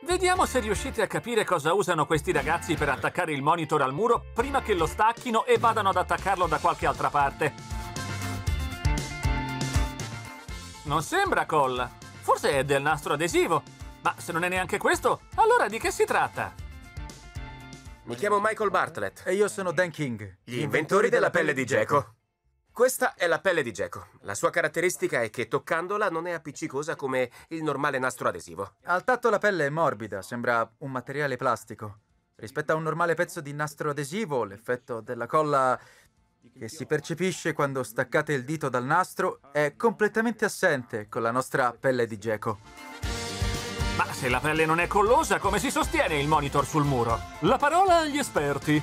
Vediamo se riuscite a capire cosa usano questi ragazzi per attaccare il monitor al muro prima che lo stacchino e vadano ad attaccarlo da qualche altra parte. Non sembra colla. Forse è del nastro adesivo. Ma se non è neanche questo, allora di che si tratta? Mi chiamo Michael Bartlett. E io sono Dan King, Gli inventori della pelle di geco. Questa è la pelle di geco. La sua caratteristica è che toccandola non è appiccicosa come il normale nastro adesivo. Al tatto la pelle è morbida, sembra un materiale plastico. Rispetto a un normale pezzo di nastro adesivo, l'effetto della colla che si percepisce quando staccate il dito dal nastro è completamente assente con la nostra pelle di geco. Ma se la pelle non è collosa, come si sostiene il monitor sul muro? La parola agli esperti.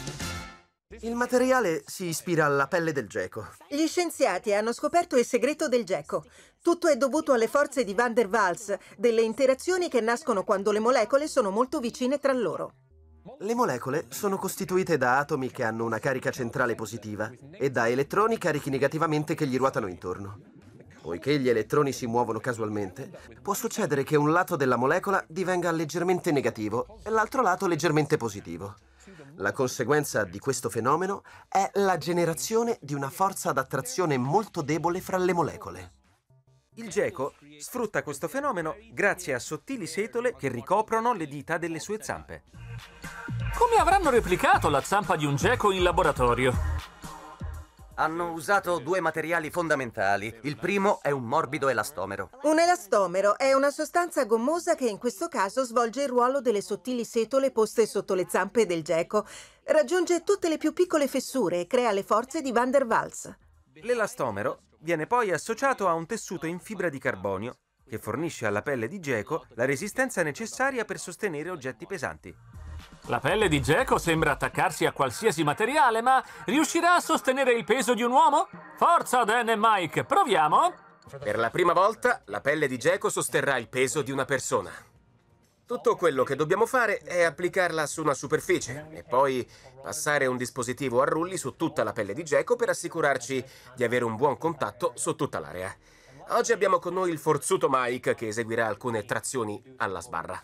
Il materiale si ispira alla pelle del geco. Gli scienziati hanno scoperto il segreto del geco. Tutto è dovuto alle forze di Van der Waals, delle interazioni che nascono quando le molecole sono molto vicine tra loro. Le molecole sono costituite da atomi che hanno una carica centrale positiva e da elettroni carichi negativamente che gli ruotano intorno. Poiché gli elettroni si muovono casualmente, può succedere che un lato della molecola divenga leggermente negativo e l'altro lato leggermente positivo. La conseguenza di questo fenomeno è la generazione di una forza d'attrazione molto debole fra le molecole. Il geco sfrutta questo fenomeno grazie a sottili setole che ricoprono le dita delle sue zampe. Come avranno replicato la zampa di un geco in laboratorio? Hanno usato due materiali fondamentali. Il primo è un morbido elastomero. Un elastomero è una sostanza gommosa che in questo caso svolge il ruolo delle sottili setole poste sotto le zampe del geco. Raggiunge tutte le più piccole fessure e crea le forze di Van der Waals. L'elastomero viene poi associato a un tessuto in fibra di carbonio che fornisce alla pelle di geco la resistenza necessaria per sostenere oggetti pesanti. La pelle di geco sembra attaccarsi a qualsiasi materiale, ma riuscirà a sostenere il peso di un uomo? Forza, Dan e Mike, proviamo! Per la prima volta, la pelle di geco sosterrà il peso di una persona. Tutto quello che dobbiamo fare è applicarla su una superficie e poi passare un dispositivo a rulli su tutta la pelle di geco per assicurarci di avere un buon contatto su tutta l'area. Oggi abbiamo con noi il forzuto Mike che eseguirà alcune trazioni alla sbarra.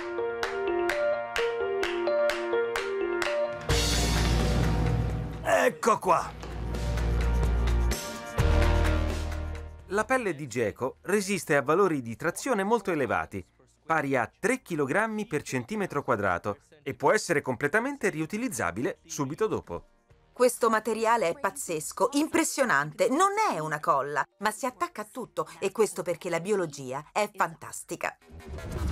Ecco qua! La pelle di geco resiste a valori di trazione molto elevati, pari a 3 kg per centimetro quadrato, e può essere completamente riutilizzabile subito dopo. Questo materiale è pazzesco, impressionante. Non è una colla, ma si attacca a tutto, e questo perché la biologia è fantastica.